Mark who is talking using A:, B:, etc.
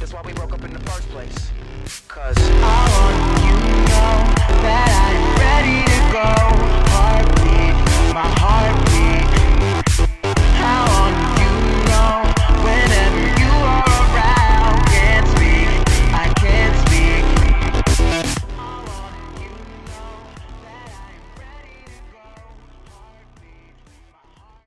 A: That's why we broke up in the first place. Cause I want you to know that I'm ready